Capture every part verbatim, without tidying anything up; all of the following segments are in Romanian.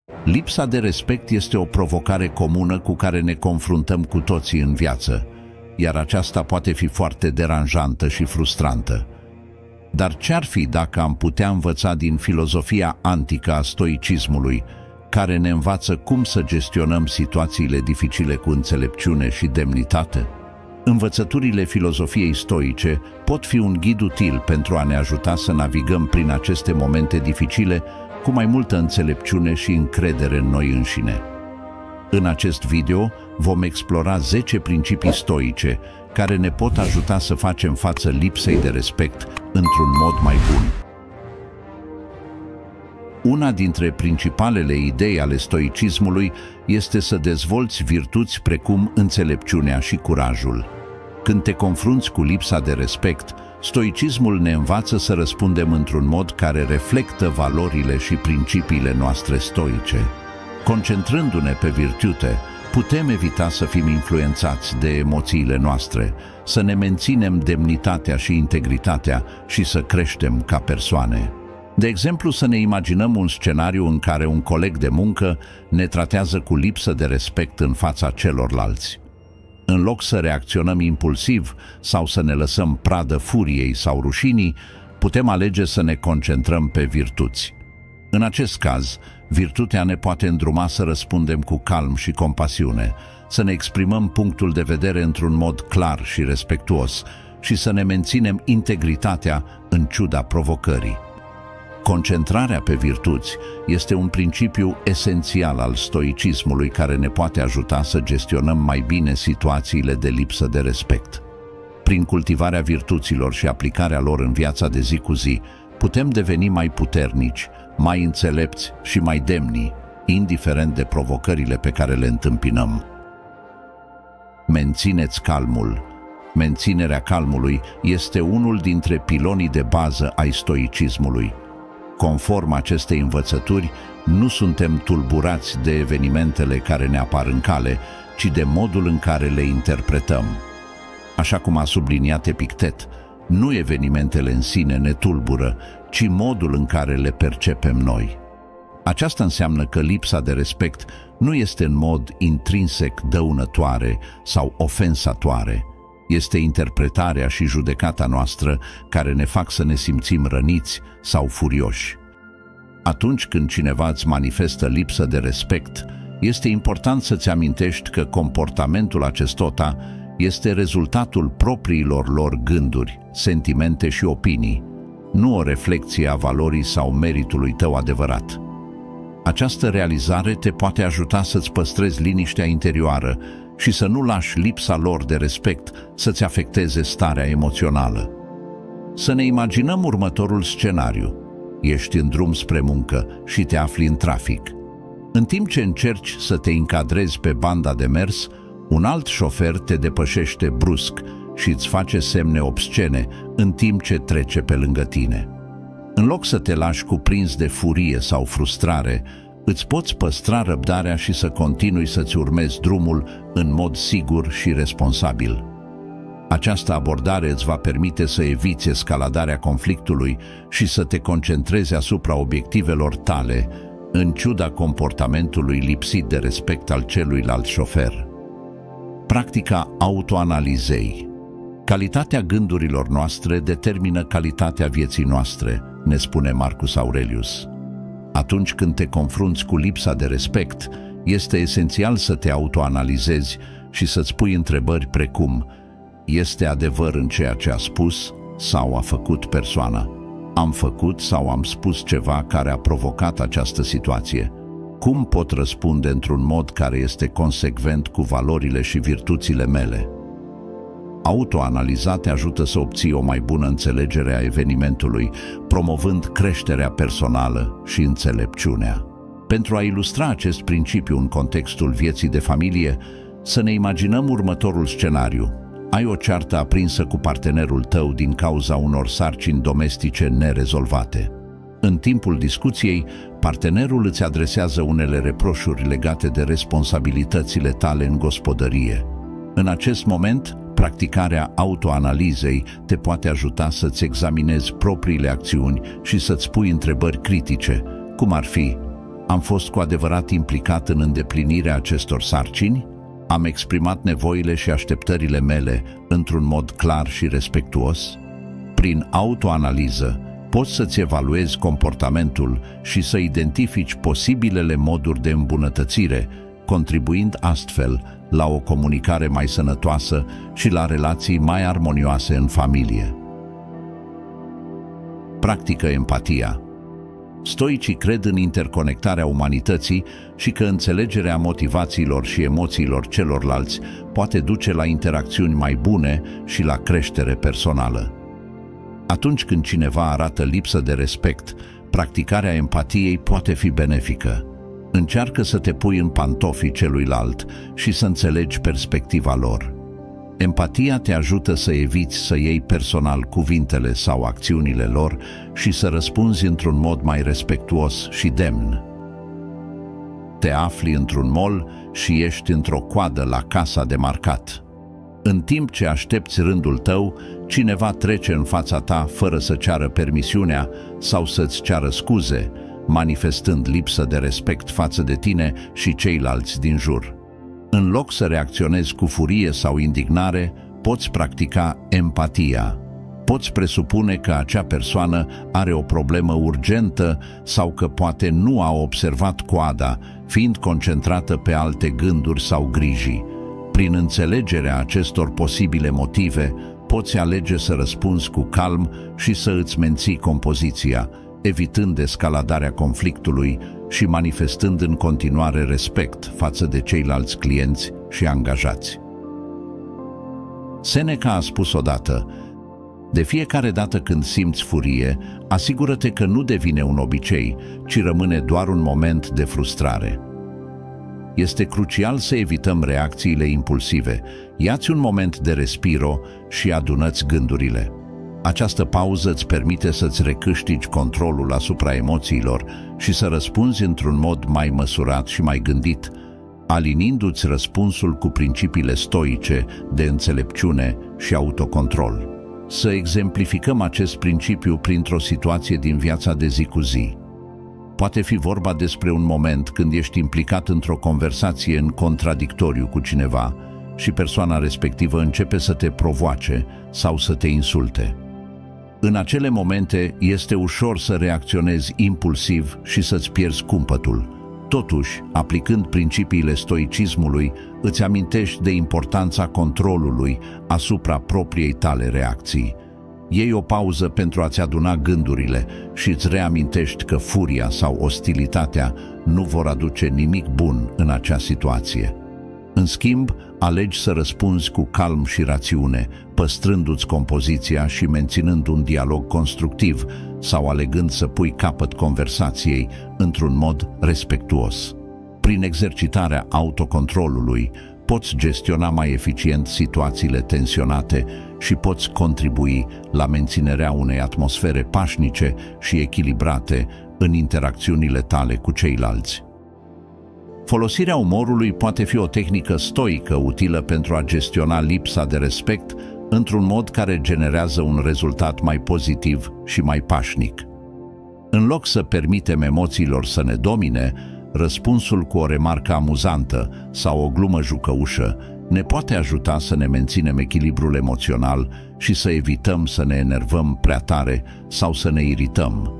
Lipsa de respect este o provocare comună cu care ne confruntăm cu toții în viață, iar aceasta poate fi foarte deranjantă și frustrantă. Dar ce-ar fi dacă am putea învăța din filozofia antică a stoicismului, care ne învață cum să gestionăm situațiile dificile cu înțelepciune și demnitate? Învățăturile filozofiei stoice pot fi un ghid util pentru a ne ajuta să navigăm prin aceste momente dificile cu mai multă înțelepciune și încredere în noi înșine. În acest video vom explora zece principii stoice care ne pot ajuta să facem față lipsei de respect într-un mod mai bun. Una dintre principalele idei ale stoicismului este să dezvolți virtuți precum înțelepciunea și curajul. Când te confrunți cu lipsa de respect, stoicismul ne învață să răspundem într-un mod care reflectă valorile și principiile noastre stoice. Concentrându-ne pe virtute, putem evita să fim influențați de emoțiile noastre, să ne menținem demnitatea și integritatea și să creștem ca persoane. De exemplu, să ne imaginăm un scenariu în care un coleg de muncă ne tratează cu lipsă de respect în fața celorlalți. În loc să reacționăm impulsiv sau să ne lăsăm pradă furiei sau rușinii, putem alege să ne concentrăm pe virtuți. În acest caz, virtutea ne poate îndruma să răspundem cu calm și compasiune, să ne exprimăm punctul de vedere într-un mod clar și respectuos și să ne menținem integritatea în ciuda provocării. Concentrarea pe virtuți este un principiu esențial al stoicismului care ne poate ajuta să gestionăm mai bine situațiile de lipsă de respect. Prin cultivarea virtuților și aplicarea lor în viața de zi cu zi, putem deveni mai puternici, mai înțelepți și mai demni, indiferent de provocările pe care le întâmpinăm. Mențineți calmul. Menținerea calmului este unul dintre pilonii de bază ai stoicismului. Conform acestei învățături, nu suntem tulburați de evenimentele care ne apar în cale, ci de modul în care le interpretăm. Așa cum a subliniat Epictet, nu evenimentele în sine ne tulbură, ci modul în care le percepem noi. Aceasta înseamnă că lipsa de respect nu este în mod intrinsec dăunătoare sau ofensatoare. Este interpretarea și judecata noastră care ne fac să ne simțim răniți sau furioși. Atunci când cineva îți manifestă lipsă de respect, este important să-ți amintești că comportamentul acestora este rezultatul propriilor lor gânduri, sentimente și opinii, nu o reflecție a valorii sau meritului tău adevărat. Această realizare te poate ajuta să-ți păstrezi liniștea interioară și să nu lași lipsa lor de respect să-ți afecteze starea emoțională. Să ne imaginăm următorul scenariu. Ești în drum spre muncă și te afli în trafic. În timp ce încerci să te încadrezi pe banda de mers, un alt șofer te depășește brusc și îți face semne obscene în timp ce trece pe lângă tine. În loc să te lași cuprins de furie sau frustrare, îți poți păstra răbdarea și să continui să-ți urmezi drumul în mod sigur și responsabil. Această abordare îți va permite să eviți escaladarea conflictului și să te concentrezi asupra obiectivelor tale, în ciuda comportamentului lipsit de respect al celuilalt șofer. Practica autoanalizei. Calitatea gândurilor noastre determină calitatea vieții noastre, ne spune Marcus Aurelius. Atunci când te confrunți cu lipsa de respect, este esențial să te autoanalizezi și să-ți pui întrebări precum: este adevăr în ceea ce a spus sau a făcut persoana? Am făcut sau am spus ceva care a provocat această situație? Cum pot răspunde într-un mod care este consecvent cu valorile și virtuțile mele? Autoanaliza te ajută să obții o mai bună înțelegere a evenimentului, promovând creșterea personală și înțelepciunea. Pentru a ilustra acest principiu în contextul vieții de familie, să ne imaginăm următorul scenariu. Ai o ceartă aprinsă cu partenerul tău din cauza unor sarcini domestice nerezolvate. În timpul discuției, partenerul îți adresează unele reproșuri legate de responsabilitățile tale în gospodărie. În acest moment, practicarea autoanalizei te poate ajuta să-ți examinezi propriile acțiuni și să-ți pui întrebări critice, cum ar fi: Am fost cu adevărat implicat în îndeplinirea acestor sarcini? Am exprimat nevoile și așteptările mele într-un mod clar și respectuos? Prin autoanaliză, poți să-ți evaluezi comportamentul și să identifici posibilele moduri de îmbunătățire, contribuind astfel la o comunicare mai sănătoasă și la relații mai armonioase în familie. Practică empatia. Stoicii cred în interconectarea umanității și că înțelegerea motivațiilor și emoțiilor celorlalți poate duce la interacțiuni mai bune și la creștere personală. Atunci când cineva arată lipsă de respect, practicarea empatiei poate fi benefică. Încearcă să te pui în pantofii celuilalt și să înțelegi perspectiva lor. Empatia te ajută să eviți să iei personal cuvintele sau acțiunile lor și să răspunzi într-un mod mai respectuos și demn. Te afli într-un mall și ești într-o coadă la casa de marcat. În timp ce aștepți rândul tău, cineva trece în fața ta fără să ceară permisiunea sau să-ți ceară scuze, manifestând lipsă de respect față de tine și ceilalți din jur. În loc să reacționezi cu furie sau indignare, poți practica empatia. Poți presupune că acea persoană are o problemă urgentă sau că poate nu a observat coada, fiind concentrată pe alte gânduri sau griji. Prin înțelegerea acestor posibile motive, poți alege să răspunzi cu calm și să îți menții compoziția, evitând escaladarea conflictului și manifestând în continuare respect față de ceilalți clienți și angajați. Seneca a spus odată: de fiecare dată când simți furie, asigură-te că nu devine un obicei, ci rămâne doar un moment de frustrare. Este crucial să evităm reacțiile impulsive. Ia-ți un moment de respiro și adună-ți gândurile. Această pauză îți permite să-ți recâștigi controlul asupra emoțiilor și să răspunzi într-un mod mai măsurat și mai gândit, alinindu-ți răspunsul cu principiile stoice de înțelepciune și autocontrol. Să exemplificăm acest principiu printr-o situație din viața de zi cu zi. Poate fi vorba despre un moment când ești implicat într-o conversație în contradictoriu cu cineva și persoana respectivă începe să te provoace sau să te insulte. În acele momente este ușor să reacționezi impulsiv și să-ți pierzi cumpătul. Totuși, aplicând principiile stoicismului, îți amintești de importanța controlului asupra propriei tale reacții. Iei o pauză pentru a-ți aduna gândurile și îți reamintești că furia sau ostilitatea nu vor aduce nimic bun în acea situație. În schimb, alegi să răspunzi cu calm și rațiune, păstrându-ți compoziția și menținând un dialog constructiv sau alegând să pui capăt conversației într-un mod respectuos. Prin exercitarea autocontrolului, poți gestiona mai eficient situațiile tensionate și poți contribui la menținerea unei atmosfere pașnice și echilibrate în interacțiunile tale cu ceilalți. Folosirea umorului poate fi o tehnică stoică utilă pentru a gestiona lipsa de respect într-un mod care generează un rezultat mai pozitiv și mai pașnic. În loc să permitem emoțiilor să ne domine, răspunsul cu o remarcă amuzantă sau o glumă jucăușă ne poate ajuta să ne menținem echilibrul emoțional și să evităm să ne enervăm prea tare sau să ne irităm.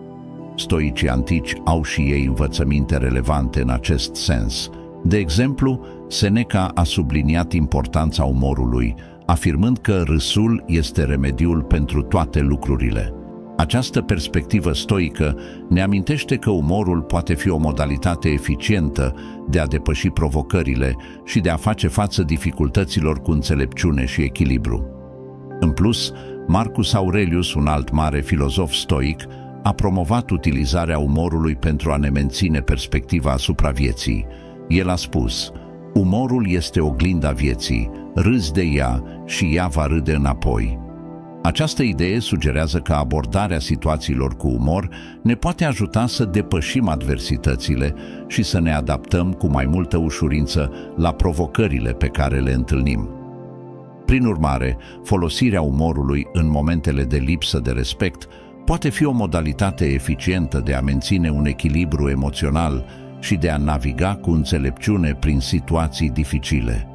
Stoicii antici au și ei învățăminte relevante în acest sens. De exemplu, Seneca a subliniat importanța umorului, afirmând că râsul este remediul pentru toate lucrurile. Această perspectivă stoică ne amintește că umorul poate fi o modalitate eficientă de a depăși provocările și de a face față dificultăților cu înțelepciune și echilibru. În plus, Marcus Aurelius, un alt mare filozof stoic, a promovat utilizarea umorului pentru a ne menține perspectiva asupra vieții. El a spus: umorul este oglinda vieții, râzi de ea și ea va râde înapoi. Această idee sugerează că abordarea situațiilor cu umor ne poate ajuta să depășim adversitățile și să ne adaptăm cu mai multă ușurință la provocările pe care le întâlnim. Prin urmare, folosirea umorului în momentele de lipsă de respect Poate fi o modalitate eficientă de a menține un echilibru emoțional și de a naviga cu înțelepciune prin situații dificile.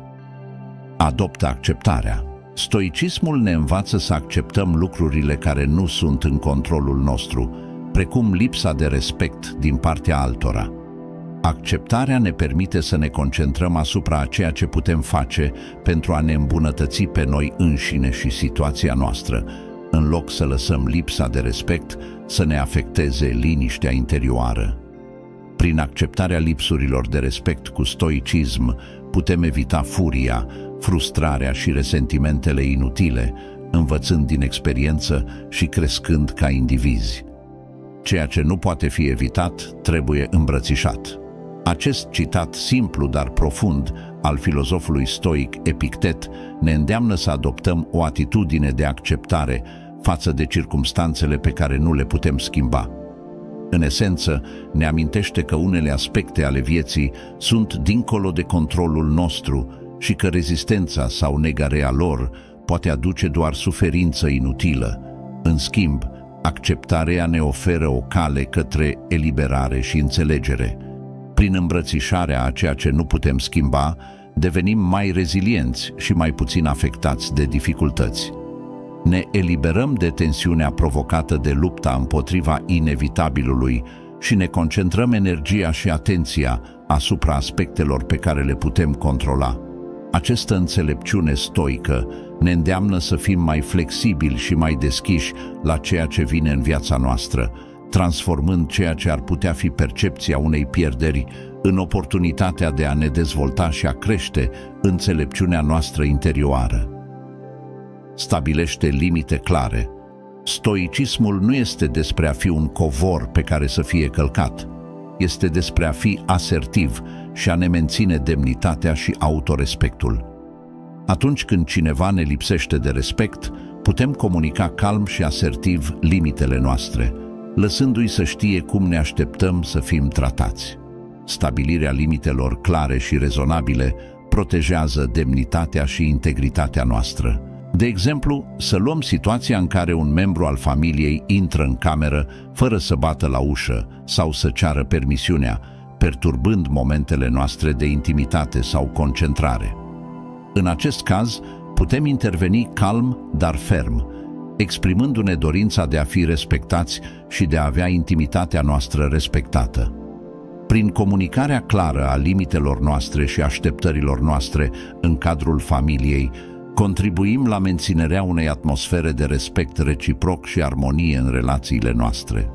Adoptă acceptarea. Stoicismul ne învață să acceptăm lucrurile care nu sunt în controlul nostru, precum lipsa de respect din partea altora. Acceptarea ne permite să ne concentrăm asupra a ceea ce putem face pentru a ne îmbunătăți pe noi înșine și situația noastră, în loc să lăsăm lipsa de respect să ne afecteze liniștea interioară. Prin acceptarea lipsurilor de respect cu stoicism, putem evita furia, frustrarea și resentimentele inutile, învățând din experiență și crescând ca indivizi. Ceea ce nu poate fi evitat trebuie îmbrățișat. Acest citat simplu, dar profund, al filozofului stoic Epictet ne îndeamnă să adoptăm o atitudine de acceptare față de circumstanțele pe care nu le putem schimba. În esență, ne amintește că unele aspecte ale vieții sunt dincolo de controlul nostru și că rezistența sau negarea lor poate aduce doar suferință inutilă. În schimb, acceptarea ne oferă o cale către eliberare și înțelegere. Prin îmbrățișarea a ceea ce nu putem schimba, devenim mai rezilienți și mai puțin afectați de dificultăți. Ne eliberăm de tensiunea provocată de lupta împotriva inevitabilului și ne concentrăm energia și atenția asupra aspectelor pe care le putem controla. Această înțelepciune stoică ne îndeamnă să fim mai flexibili și mai deschiși la ceea ce vine în viața noastră, transformând ceea ce ar putea fi percepția unei pierderi în oportunitatea de a ne dezvolta și a crește înțelepciunea noastră interioară. Stabilește limite clare. Stoicismul nu este despre a fi un covor pe care să fie călcat. Este despre a fi asertiv și a ne menține demnitatea și autorespectul. Atunci când cineva ne lipsește de respect, putem comunica calm și asertiv limitele noastre, lăsându-i să știe cum ne așteptăm să fim tratați. Stabilirea limitelor clare și rezonabile protejează demnitatea și integritatea noastră. De exemplu, să luăm situația în care un membru al familiei intră în cameră fără să bată la ușă sau să ceară permisiunea, perturbând momentele noastre de intimitate sau concentrare. În acest caz, putem interveni calm, dar ferm, exprimându-ne dorința de a fi respectați și de a avea intimitatea noastră respectată. Prin comunicarea clară a limitelor noastre și așteptărilor noastre în cadrul familiei, contribuim la menținerea unei atmosfere de respect reciproc și armonie în relațiile noastre.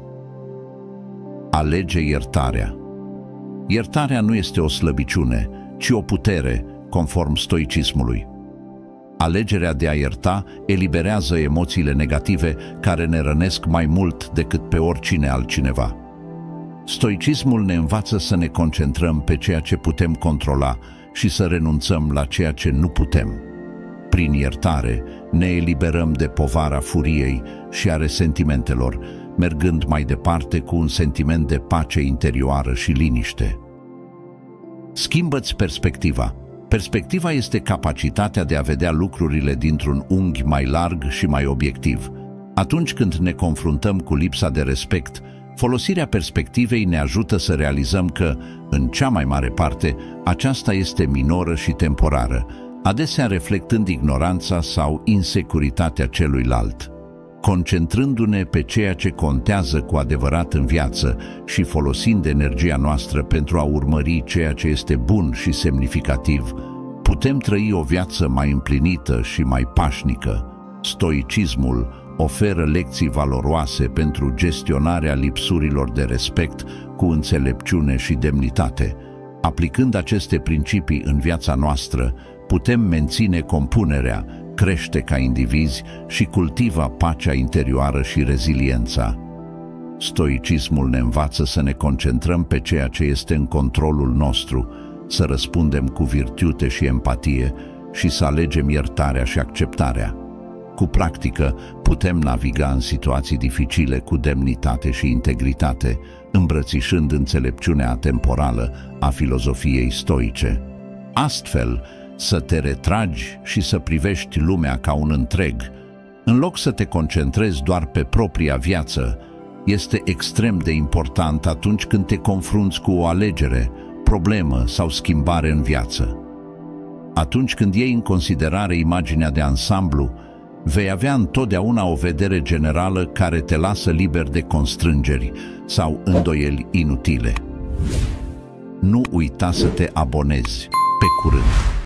Alege iertarea. Iertarea nu este o slăbiciune, ci o putere, conform stoicismului. Alegerea de a ierta eliberează emoțiile negative care ne rănesc mai mult decât pe oricine altcineva. Stoicismul ne învață să ne concentrăm pe ceea ce putem controla și să renunțăm la ceea ce nu putem. Prin iertare, ne eliberăm de povara furiei și a resentimentelor, mergând mai departe cu un sentiment de pace interioară și liniște. Schimbă-ți perspectiva. Perspectiva este capacitatea de a vedea lucrurile dintr-un unghi mai larg și mai obiectiv. Atunci când ne confruntăm cu lipsa de respect, folosirea perspectivei ne ajută să realizăm că, în cea mai mare parte, aceasta este minoră și temporară, adesea reflectând ignoranța sau insecuritatea celuilalt. Concentrându-ne pe ceea ce contează cu adevărat în viață și folosind energia noastră pentru a urmări ceea ce este bun și semnificativ, putem trăi o viață mai împlinită și mai pașnică. Stoicismul oferă lecții valoroase pentru gestionarea lipsurilor de respect cu înțelepciune și demnitate. Aplicând aceste principii în viața noastră, putem menține compunerea, crește ca indivizi și cultiva pacea interioară și reziliența. Stoicismul ne învață să ne concentrăm pe ceea ce este în controlul nostru, să răspundem cu virtute și empatie și să alegem iertarea și acceptarea. Cu practică, putem naviga în situații dificile cu demnitate și integritate, îmbrățișând înțelepciunea atemporală a filozofiei stoice. Astfel, să te retragi și să privești lumea ca un întreg, În loc să te concentrezi doar pe propria viață, este extrem de important atunci când te confrunți cu o alegere, problemă sau schimbare în viață. Atunci când iei în considerare imaginea de ansamblu, vei avea întotdeauna o vedere generală care te lasă liber de constrângeri sau îndoieli inutile. Nu uita să te abonezi. Pe curând!